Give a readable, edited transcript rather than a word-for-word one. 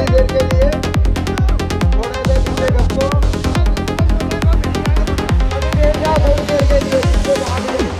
देर के लिए थोड़ा देर पीछे रखो, थोड़ी देर के लिए पीछे भाग